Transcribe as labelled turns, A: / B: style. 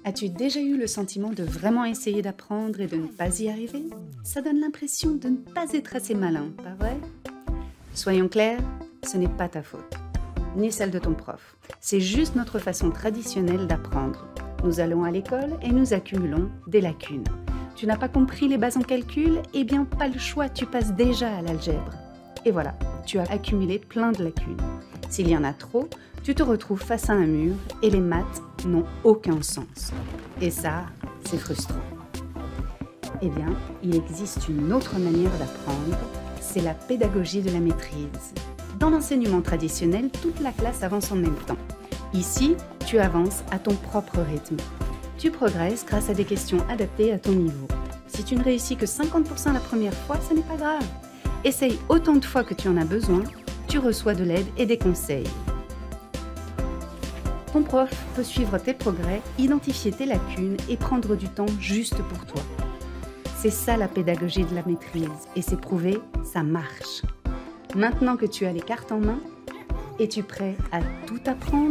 A: As-tu déjà eu le sentiment de vraiment essayer d'apprendre et de ne pas y arriver? Ça donne l'impression de ne pas être assez malin, pas vrai? Soyons clairs, ce n'est pas ta faute, ni celle de ton prof. C'est juste notre façon traditionnelle d'apprendre. Nous allons à l'école et nous accumulons des lacunes. Tu n'as pas compris les bases en calcul? Eh bien, pas le choix, tu passes déjà à l'algèbre. Et voilà, tu as accumulé plein de lacunes. S'il y en a trop, tu te retrouves face à un mur et les maths n'ont aucun sens. Et ça, c'est frustrant. Eh bien, il existe une autre manière d'apprendre, c'est la pédagogie de la maîtrise. Dans l'enseignement traditionnel, toute la classe avance en même temps. Ici, tu avances à ton propre rythme. Tu progresses grâce à des questions adaptées à ton niveau. Si tu ne réussis que 50% la première fois, ce n'est pas grave. Essaye autant de fois que tu en as besoin, tu reçois de l'aide et des conseils. Ton prof peut suivre tes progrès, identifier tes lacunes et prendre du temps juste pour toi. C'est ça la pédagogie de la maîtrise et c'est prouvé, ça marche. Maintenant que tu as les cartes en main, es-tu prêt à tout apprendre ?